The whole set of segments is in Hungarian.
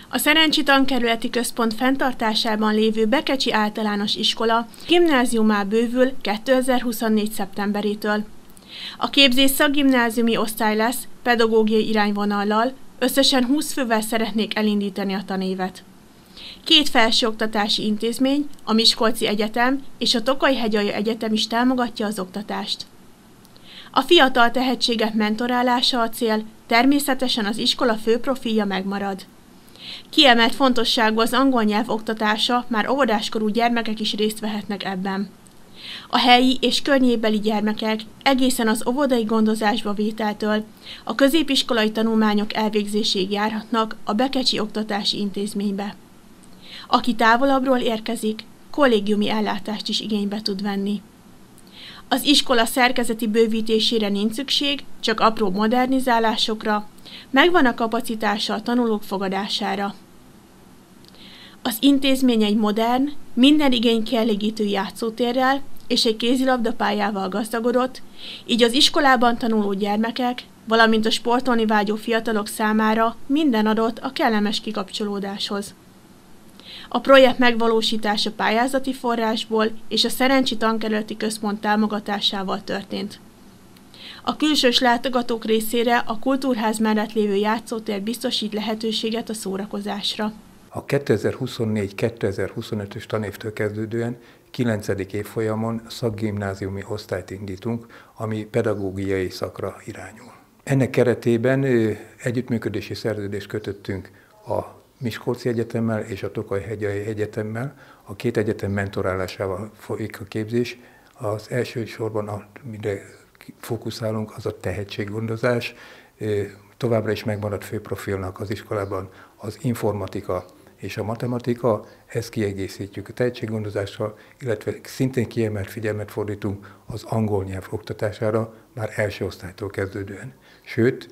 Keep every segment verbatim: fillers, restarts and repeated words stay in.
A Szerencsi Tankerületi Központ fenntartásában lévő Bekecsi Általános Iskola gimnáziumá bővül kétezer-huszonnégy. szeptemberétől. A képzés szakgimnáziumi osztály lesz pedagógiai irányvonallal, összesen húsz fővel szeretnék elindítani a tanévet. Két felsőoktatási intézmény, a Miskolci Egyetem és a Tokaj-Hegyalja Egyetem is támogatja az oktatást. A fiatal tehetségek mentorálása a cél, természetesen az iskola főprofilja megmarad. Kiemelt fontosságú az angol nyelv oktatása, már óvodáskorú gyermekek is részt vehetnek ebben. A helyi és környébeli gyermekek egészen az óvodai gondozásba vételtől a középiskolai tanulmányok elvégzéséig járhatnak a Bekecsi Oktatási Intézménybe. Aki távolabbról érkezik, kollégiumi ellátást is igénybe tud venni. Az iskola szerkezeti bővítésére nincs szükség, csak apró modernizálásokra, megvan a kapacitása a tanulók fogadására. Az intézmény egy modern, minden igény kielégítő játszótérrel és egy kézilabdapályával gazdagodott, így az iskolában tanuló gyermekek, valamint a sportolni vágyó fiatalok számára minden adott a kellemes kikapcsolódáshoz. A projekt megvalósítása pályázati forrásból és a Szerencsi Tankerületi Központ támogatásával történt. A külsős látogatók részére a kultúrház mellett lévő játszótér biztosít lehetőséget a szórakozásra. A kétezer-huszonnégy kétezer-huszonötös tanévtől kezdődően kilencedik évfolyamon szakgimnáziumi osztályt indítunk, ami pedagógiai szakra irányul. Ennek keretében együttműködési szerződést kötöttünk a Miskolci Egyetemmel és a Tokaj-Hegyalja Egyetemmel. A két egyetem mentorálásával folyik a képzés. Az első sorban, amire fókuszálunk, az a tehetséggondozás. Továbbra is megmaradt főprofilnak az iskolában az informatika és a matematika, ezt kiegészítjük a tehetséggondozással, illetve szintén kiemelt figyelmet fordítunk az angol nyelv oktatására már első osztálytól kezdődően. Sőt,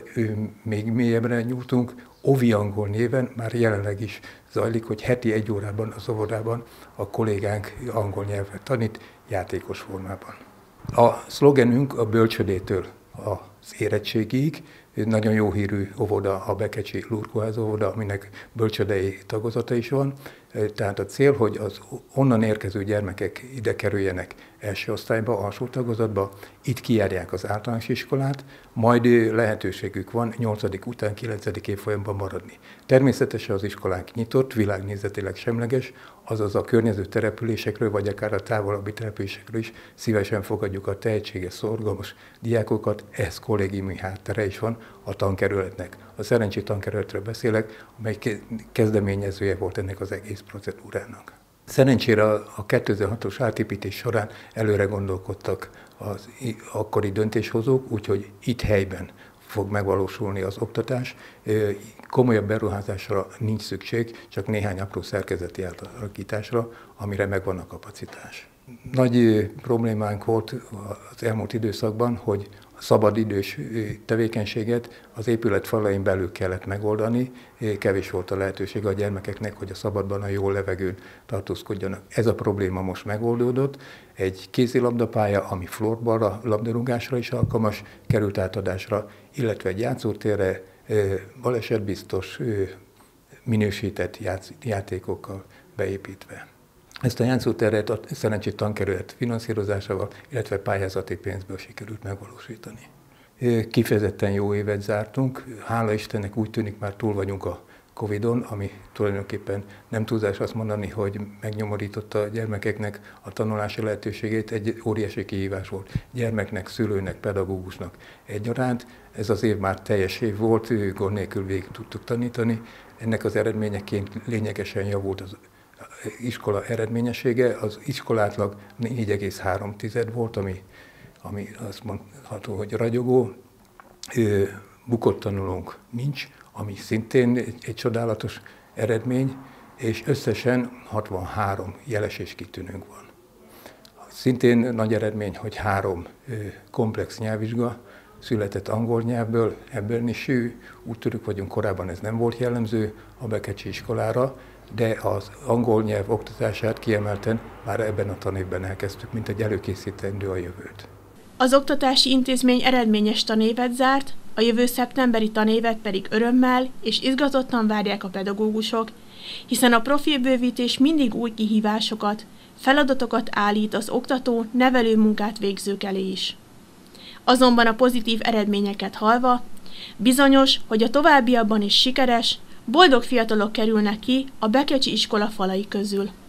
még mélyebbre nyújtunk, Ovi angol néven már jelenleg is zajlik, hogy heti egy órában az óvodában a kollégánk angol nyelvet tanít játékos formában. A szlogenünk a bölcsödétől az érettségig, nagyon jó hírű óvoda, a Bekecsi Lurkóház óvoda, aminek bölcsödei tagozata is van. Tehát a cél, hogy az onnan érkező gyermekek ide kerüljenek első osztályba, alsó tagozatba, itt kijárják az általános iskolát, majd lehetőségük van nyolcadik után kilencedik évfolyamban maradni. Természetesen az iskolánk nyitott, világnézetileg semleges, azaz a környező településekről, vagy akár a távolabbi településekről is szívesen fogadjuk a tehetséges, szorgalmas diákokat, ehhez kollégiumi háttere is van a tankerületnek. A Szerencsi Tankerületről beszélek, amely kezdeményezője volt ennek az egész procedúrának. Szerencsére a kétezer-hatos átépítés során előre gondolkodtak az akkori döntéshozók, úgyhogy itt helyben fog megvalósulni az oktatás. Komolyabb beruházásra nincs szükség, csak néhány apró szerkezeti átalakításra, amire megvan a kapacitás. Nagy problémánk volt az elmúlt időszakban, hogy a szabadidős tevékenységet az épület falain belül kellett megoldani, kevés volt a lehetőség a gyermekeknek, hogy a szabadban, a jó levegőn tartózkodjanak. Ez a probléma most megoldódott. Egy kézilabdapálya, ami floorballra, labdarúgásra is alkalmas, került átadásra, illetve egy játszótérre balesetbiztos, minősített játékokkal beépítve. Ezt a játszóteret a Szerencsi Tankerület finanszírozásával, illetve pályázati pénzből sikerült megvalósítani. Kifejezetten jó évet zártunk, hála Istennek úgy tűnik, már túl vagyunk a Covidon, ami tulajdonképpen nem túlzás azt mondani, hogy megnyomorította a gyermekeknek a tanulási lehetőségét, egy óriási kihívás volt gyermeknek, szülőnek, pedagógusnak egyaránt. Ez az év már teljes év volt, gond nélkül végig tudtuk tanítani. Ennek az eredményeként lényegesen javult az iskola eredményessége, az iskolátlag négy egész három volt, ami, ami azt mondható, hogy ragyogó. Bukott tanulónk nincs, ami szintén egy, egy csodálatos eredmény, és összesen hatvanhárom jeles és kitűnőnk van. Szintén nagy eredmény, hogy három komplex nyelvvizsga született angol nyelvből, ebből is úttörők vagyunk, korábban ez nem volt jellemző a bekecsi iskolára, de az angol nyelv oktatását kiemelten már ebben a tanévben elkezdtük, mint egy előkészítendő a jövőt. Az oktatási intézmény eredményes tanévet zárt, A jövő szeptemberi tanévet pedig örömmel és izgatottan várják a pedagógusok, hiszen a profilbővítés mindig új kihívásokat, feladatokat állít az oktató, nevelő munkát végzők elé is. Azonban a pozitív eredményeket hallva, bizonyos, hogy a továbbiakban is sikeres, boldog fiatalok kerülnek ki a Bekecsi iskola falai közül.